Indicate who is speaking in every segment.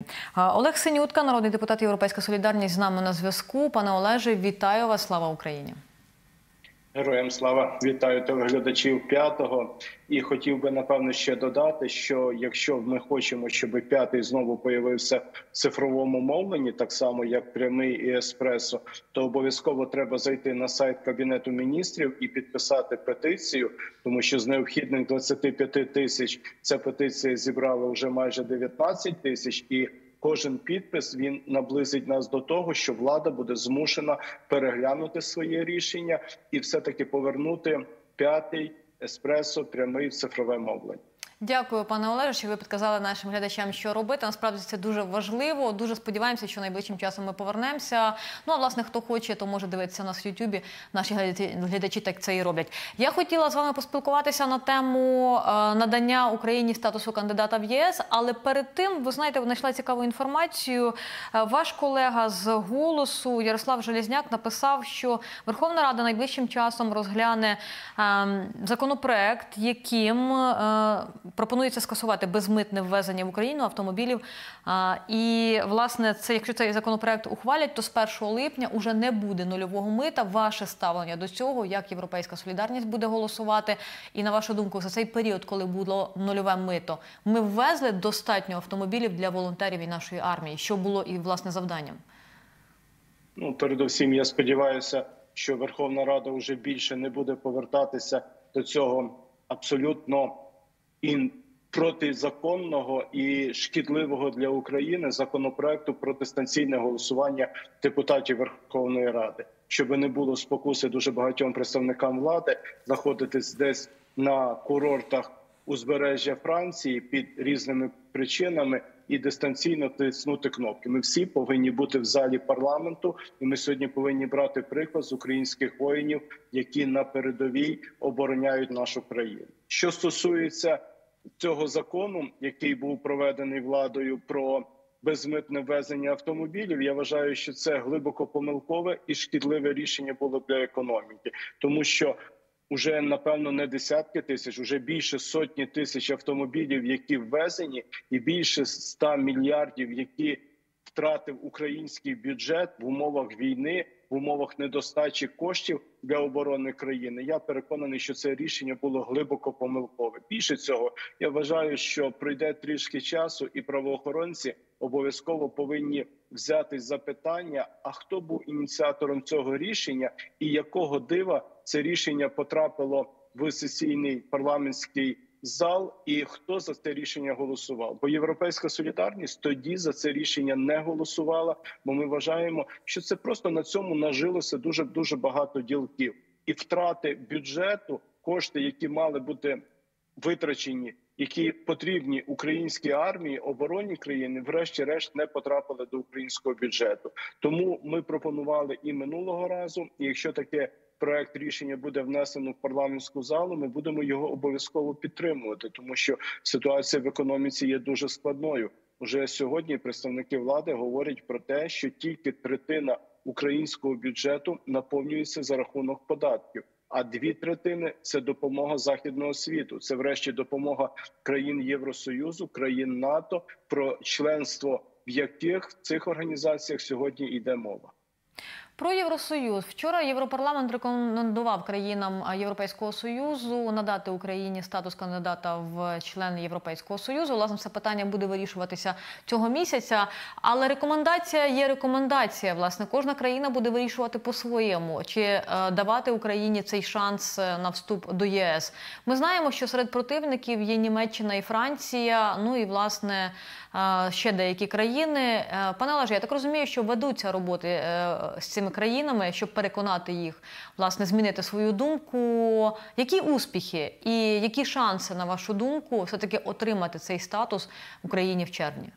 Speaker 1: Олег Синютка, народний депутат «Європейська солідарність», з нами на зв'язку. Пане Олеже, вітаю вас. Слава Україні.
Speaker 2: Героям слава. Вітаю телеглядачів «П'ятого». І хотів би, напевно, ще додати, що якщо ми хочемо, щоб «П'ятий» знову появився в цифровому мовленні, так само, як «Прямий» і «Еспресо», то обов'язково треба зайти на сайт Кабінету міністрів і підписати петицію, тому що з необхідних 25 тисяч ця петиція зібрала вже майже 19 тисяч, і кожен підпис, він наблизить нас до того, що влада буде змушена переглянути своє рішення і все-таки повернути «П'ятий», «Еспресо», «Прямий» в цифрове мовлення.
Speaker 1: Дякую, пане Олеже, що ви підказали нашим глядачам, що робити. Насправді це дуже важливо. Дуже сподіваємося, що найближчим часом ми повернемося. Ну, а власне, хто хоче, то може дивитися нас в Ютубі. Наші глядачі так це і роблять. Я хотіла з вами поспілкуватися на тему надання Україні статусу кандидата в ЄС, але перед тим, ви знаєте, знайшла цікаву інформацію. Ваш колега з «Голосу» Ярослав Железняк написав, що Верховна Рада найближчим часом розгляне законопроект, яким пропонується скасувати безмитне ввезення в Україну автомобілів. І, власне, якщо цей законопроект ухвалять, то з 1 липня уже не буде нульового мита. Ваше ставлення до цього, як «Європейська солідарність» буде голосувати? І, на вашу думку, за цей період, коли було нульове мито, ми ввезли достатньо автомобілів для волонтерів і нашої армії, що було і, власне, завданням?
Speaker 2: Ну, передусім, я сподіваюся, що Верховна Рада вже більше не буде повертатися до цього абсолютно протизаконного і шкідливого для України законопроекту про дистанційне голосування депутатів Верховної Ради. Щоб не було спокуси дуже багатьом представникам влади знаходитись десь на курортах узбережжя Франції під різними причинами і дистанційно тиснути кнопки. Ми всі повинні бути в залі парламенту, і ми сьогодні повинні брати приклад з українських воїнів, які на передовій обороняють нашу країну. Що стосується цього закону, який був проведений владою про безмитне ввезення автомобілів, я вважаю, що це глибоко помилкове і шкідливе рішення було для економіки. Тому що уже, напевно, не десятки тисяч, уже більше сотні тисяч автомобілів, які ввезені, і більше 100 мільярдів, які втратив український бюджет в умовах війни, в умовах недостачі коштів для оборони країни. Я переконаний, що це рішення було глибоко помилкове. Більше цього, я вважаю, що пройде трішки часу, і правоохоронці обов'язково повинні взятись за питання, а хто був ініціатором цього рішення і якого дива це рішення потрапило в сесійний парламентський зал, і хто за це рішення голосував. Бо «Європейська солідарність» тоді за це рішення не голосувала, бо ми вважаємо, що це просто на цьому нажилося дуже багато ділків. І втрати бюджету, кошти, які мали бути витрачені, які потрібні українській армії, обороні країни, врешті-решт не потрапили до українського бюджету. Тому ми пропонували і минулого разу, і якщо таке проект рішення буде внесено в парламентську залу, ми будемо його обов'язково підтримувати, тому що ситуація в економіці є дуже складною. Уже сьогодні представники влади говорять про те, що тільки третина українського бюджету наповнюється за рахунок податків, а 2/3 – це допомога західного світу. Це, врешті, допомога країн Євросоюзу, країн НАТО, про членство в яких в цих організаціях сьогодні йде мова.
Speaker 1: Про Євросоюз. Вчора Європарламент рекомендував країнам Європейського Союзу надати Україні статус кандидата в члени Європейського Союзу. Власне, це питання буде вирішуватися цього місяця. Але рекомендація є рекомендація. Власне, кожна країна буде вирішувати по-своєму, чи давати Україні цей шанс на вступ до ЄС. Ми знаємо, що серед противників є Німеччина і Франція, ну і, власне, ще деякі країни. Пане Олеже, я так розумію, що ведуться роботи з цими країнами, щоб переконати їх, власне, змінити свою думку. Які успіхи і які шанси, на вашу думку, все-таки отримати цей статус в Україні в червні?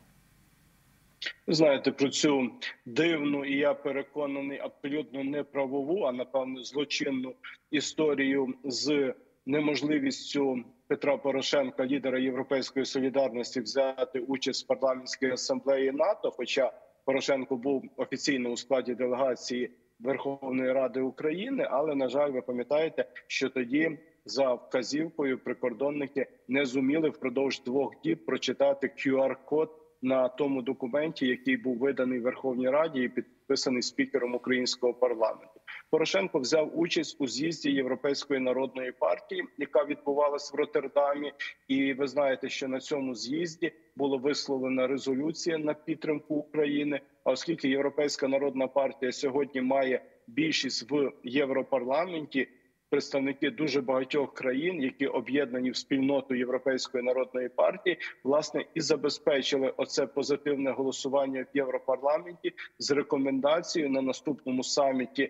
Speaker 2: Ви знаєте, про цю дивну і, я переконаний, абсолютно неправову, а, напевно, злочинну історію з неможливістю Петра Порошенка, лідера Європейської солідарності, взяти участь в парламентській асамблеї НАТО, хоча Порошенко був офіційно у складі делегації Верховної Ради України, але, на жаль, ви пам'ятаєте, що тоді за вказівкою прикордонники не зуміли впродовж 2 діб прочитати QR-код на тому документі, який був виданий в Верховній Раді і підписаний спікером українського парламенту. Порошенко взяв участь у з'їзді Європейської народної партії, яка відбувалась в Роттердамі. І ви знаєте, що на цьому з'їзді була висловлена резолюція на підтримку України. А оскільки Європейська народна партія сьогодні має більшість в Європарламенті, представники дуже багатьох країн, які об'єднані в спільноту Європейської народної партії, власне, і забезпечили оце позитивне голосування в Європарламенті з рекомендацією на наступному саміті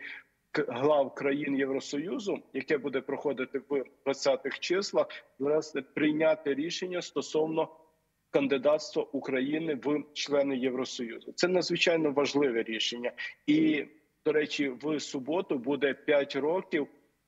Speaker 2: глав країн Євросоюзу, яке буде проходити в 20-х числах, власне, прийняти рішення стосовно кандидатства України в члени Євросоюзу. Це надзвичайно важливе рішення. І, до речі, в суботу буде 5 років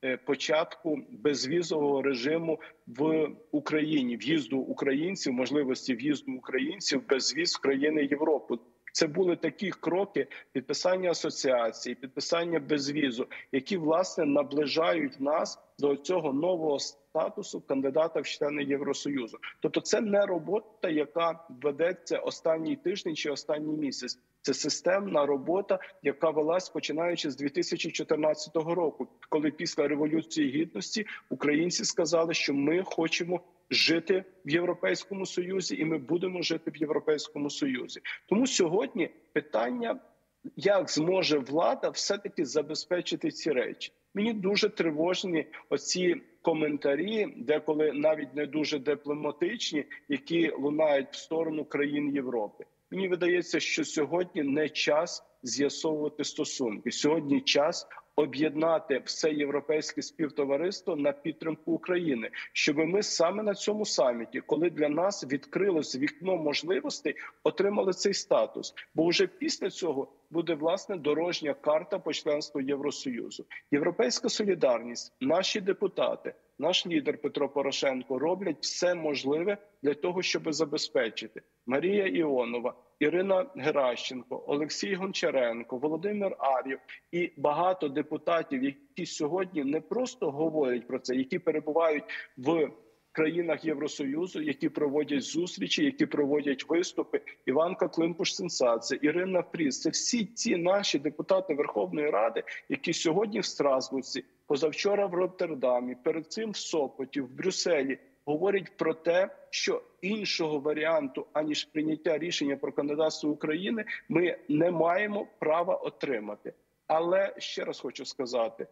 Speaker 2: початку безвізового режиму в Україні, в'їзду українців, можливості в'їзду українців без віз в країни Європи. Це були такі кроки підписання асоціації, підписання безвізу, які, власне, наближають нас до цього нового статусу кандидата в члени Євросоюзу. Тобто це не робота, яка ведеться останній тиждень чи останній місяць. Це системна робота, яка велась починаючи з 2014 року, коли після Революції Гідності українці сказали, що ми хочемо жити в Європейському Союзі і ми будемо жити в Європейському Союзі. Тому сьогодні питання, як зможе влада все-таки забезпечити ці речі. Мені дуже тривожні оці коментарі, деколи навіть не дуже дипломатичні, які лунають в сторону країн Європи. Мені видається, що сьогодні не час з'ясовувати стосунки. Сьогодні час об'єднати все європейське співтовариство на підтримку України, щоб ми саме на цьому саміті, коли для нас відкрилось вікно можливостей, отримали цей статус. Бо вже після цього буде, власне, дорожня карта по членству Євросоюзу. Європейська солідарність, наші депутати, наш лідер Петро Порошенко роблять все можливе для того, щоб забезпечити. Марія Іонова, Ірина Геращенко, Олексій Гончаренко, Володимир Ар'єв і багато депутатів, які сьогодні не просто говорять про це, які перебувають в країнах Євросоюзу, які проводять зустрічі, які проводять виступи. Іванка Климпуш-Цинцадзе, Ірина Фріз – це всі ці наші депутати Верховної Ради, які сьогодні в Страсбурзі, позавчора в Роттердамі, перед цим в Сопоті, в Брюсселі, говорять про те, що іншого варіанту, аніж прийняття рішення про кандидатство України, ми не маємо права отримати. Але ще раз хочу сказати,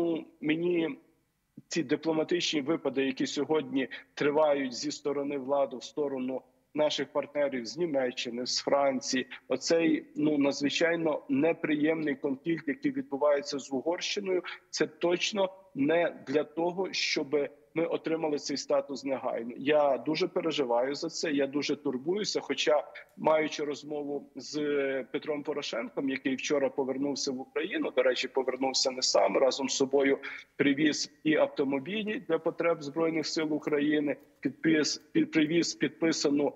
Speaker 2: мені ці дипломатичні випади, які сьогодні тривають зі сторони влади в сторону наших партнерів з Німеччини, з Франції, оцей надзвичайно неприємний конфлікт, який відбувається з Угорщиною, це точно не для того, щоб ми отримали цей статус негайно. Я дуже переживаю за це, я дуже турбуюся, хоча, маючи розмову з Петром Порошенком, який вчора повернувся в Україну, до речі, повернувся не сам, разом з собою привіз і автомобілі для потреб Збройних сил України, привіз підписану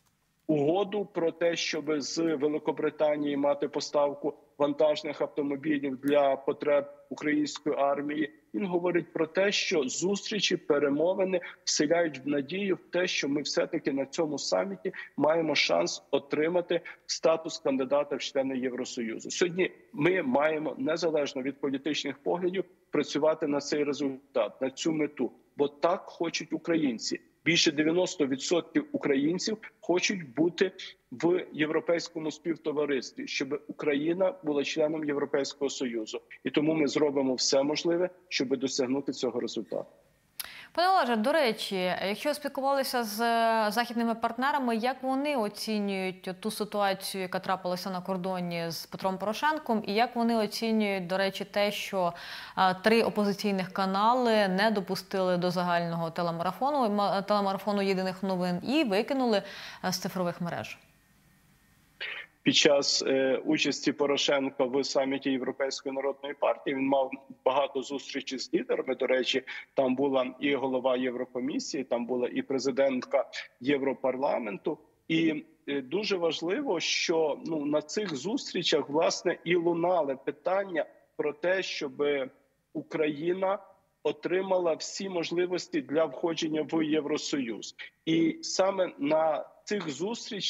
Speaker 2: угоду про те, щоб з Великобританії мати поставку вантажних автомобілів для потреб української армії. Він говорить про те, що зустрічі, перемовини вселяють в надію в те, що ми все-таки на цьому саміті маємо шанс отримати статус кандидата в члени Євросоюзу. Сьогодні ми маємо, незалежно від політичних поглядів, працювати на цей результат, на цю мету. Бо так хочуть українці. Більше 90% українців хочуть бути в європейському співтоваристві, щоб Україна була членом Європейського Союзу. І тому ми зробимо все можливе, щоб досягнути цього результату.
Speaker 1: Пане Олеже, до речі, якщо спілкувалися з західними партнерами, як вони оцінюють ту ситуацію, яка трапилася на кордоні з Петром Порошенком, і як вони оцінюють, до речі, те, що 3 опозиційних канали не допустили до загального телемарафону єдиних новин і викинули з цифрових мереж?
Speaker 2: Під час участі Порошенка в саміті Європейської народної партії він мав багато зустрічей з лідерами. До речі, там була і голова Єврокомісії, там була і президентка Європарламенту. І дуже важливо, що на цих зустрічах, власне, і лунали питання про те, щоб Україна отримала всі можливості для входження в Євросоюз. І саме на цих зустрічах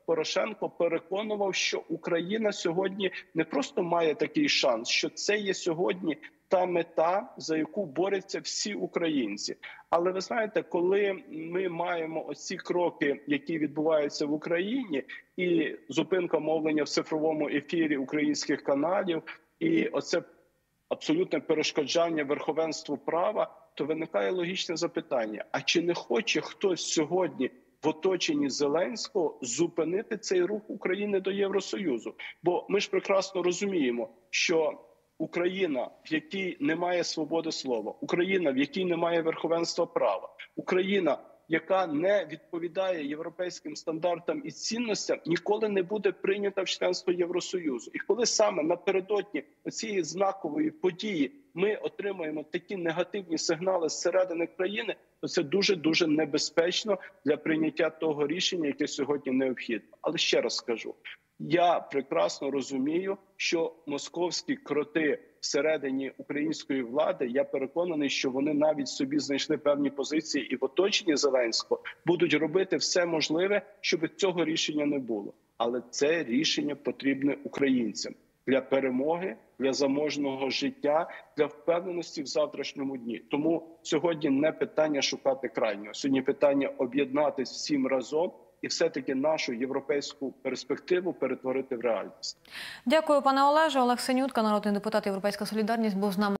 Speaker 2: Порошенко переконував, що Україна сьогодні не просто має такий шанс, що це є сьогодні та мета, за яку борються всі українці. Але ви знаєте, коли ми маємо оці кроки, які відбуваються в Україні, і зупинка мовлення в цифровому ефірі українських каналів, і оце абсолютне перешкоджання верховенству права, то виникає логічне запитання: а чи не хоче хтось сьогодні в оточенні Зеленського зупинити цей рух України до Євросоюзу? Бо ми ж прекрасно розуміємо, що Україна, в якій немає свободи слова, Україна, в якій немає верховенства права, Україна, яка не відповідає європейським стандартам і цінностям, ніколи не буде прийнята в членство Євросоюзу. І коли саме напередодні цієї знакової події ми отримуємо такі негативні сигнали зсередини країни, то це дуже-дуже небезпечно для прийняття того рішення, яке сьогодні необхідно. Але ще раз скажу, я прекрасно розумію, що московські кроти всередині української влади, я переконаний, що вони навіть собі знайшли певні позиції і в оточенні Зеленського будуть робити все можливе, щоб цього рішення не було. Але це рішення потрібне українцям для перемоги, для заможного життя, для впевненості в завтрашньому дні. Тому сьогодні не питання шукати крайнього, сьогодні питання об'єднатися всім разом і все-таки нашу європейську перспективу перетворити в реальність.
Speaker 1: Дякую, пане Олеже. Олег Синютка, народний депутат «Європейська солідарність», був з нами.